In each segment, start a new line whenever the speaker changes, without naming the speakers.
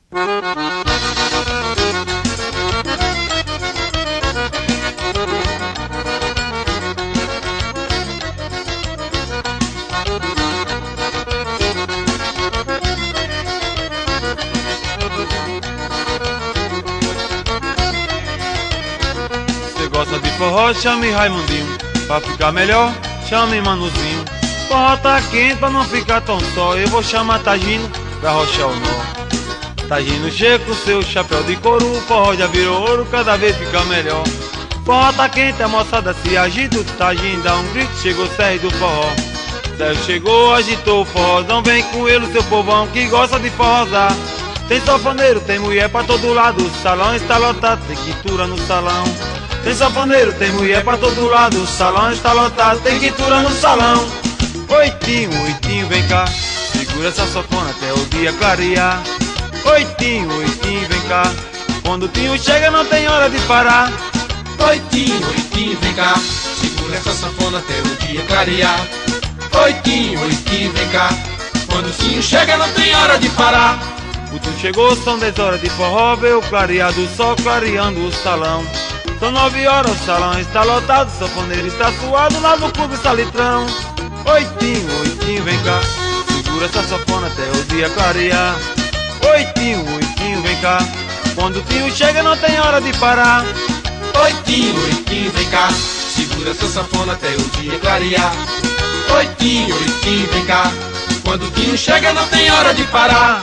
Gosta de forró, chame Raimundinho. Pra ficar melhor, chame Manuzinho. Forró tá quente pra não ficar tão só. Eu vou chamar Tagino pra rochar o nó. Tagino chega com seu chapéu de couro. O forró já virou ouro, cada vez fica melhor. Forró tá quente, a moçada se agita. O Tagino dá um grito, chegou o Sérgio do forró. Sérgio chegou, agitou o forrozão. Vem com ele o seu povão que gosta de forrozar. Tem sanfoneiro, tem mulher pra todo lado. O salão está lotado, tem quintura no salão. Tem sanfoneiro, tem mulher pra todo lado. O salão está lotado, tem quintura no salão. Oitinho, oitinho, vem cá. Segura essa sanfona até o dia clarear. Oitinho, oitinho, vem cá. Quando o tinho chega não tem hora de parar.
Oitinho, oitinho, vem cá. Segura essa sanfona até o dia clarear. Oitinho, oitinho, vem cá. Quando o tinho chega não tem hora de parar.
O tinho chegou, são 10 horas de forró. Vê o clarear do sol clareando o salão. São 9 horas, o salão está lotado, o sanfoneiro está suado lá no clube Salitrão. Oitinho, oitinho, vem cá. Segura essa sanfona até o dia clarear. Oitinho, oitinho, vem cá. Quando o tinho chega não tem hora de parar.
Oitinho, oitinho, vem cá. Segura essa sanfona até o dia clarear. Oitinho, oitinho, vem cá. Quando o tinho chega não tem hora de parar.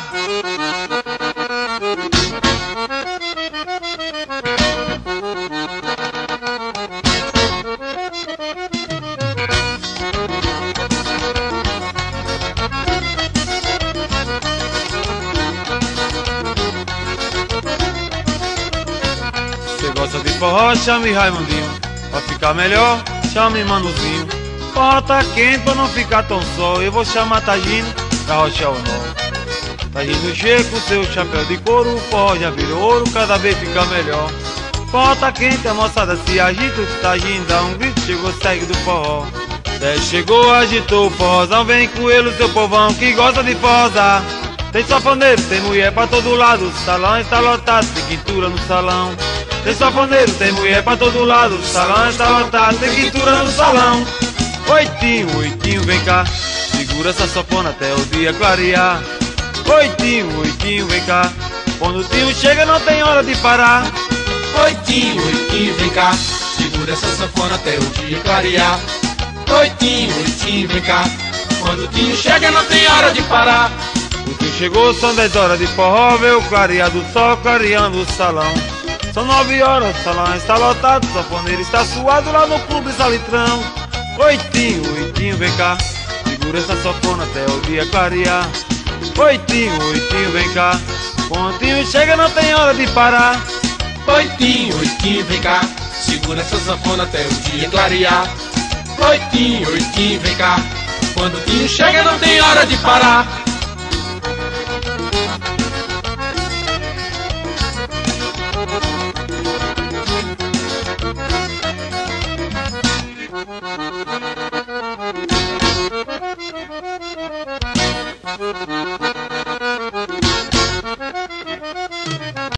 Gosta de forró, chame Raimundinho. Pra ficar melhor, chame Manuzinho. Forró tá quente pra não ficar tão só. Eu vou chamar Tagino pra rochar o nó. Tagino chega com seu chapéu de couro. O forró já virou ouro, cada vez fica melhor. Forró tá quente, a moçada se agita. O Tagino dá um grito, chegou o Sérgio do forró. Sérgio chegou, agitou o forrozão. Vem com ele o seu povão que gosta de forrozar. Tem sanfoneiro, tem mulher pra todo lado. O salão está lotado, tem quintura no salão. Tem sanfoneiro, tem mulher pra todo lado. O salão está lotado, tem quintura no salão. Oitinho, oitinho, vem cá. Segura essa sanfona até o dia clarear. Oitinho, oitinho, vem cá. Quando o tinho chega não tem hora de parar.
Oitinho, oitinho, vem cá. Segura essa sanfona até o dia clarear. Oitinho, oitinho, vem cá. Quando o tinho chega não tem hora de parar.
O tinho chegou, são 10 horas de forró. Vê o clarear do sol clareando o salão. São 9 horas, o salão está lotado, o sanfoneiro está suado lá no clube Salitrão. Oitinho, oitinho, vem cá. Segura essa sanfona até o dia clarear. Oitinho, oitinho, vem cá. Quando o tinho chega não tem hora de parar.
Oitinho, oitinho, vem cá. Segura essa sanfona até o dia clarear. Oitinho, oitinho, vem cá. Quando o tinho chega não tem hora de parar.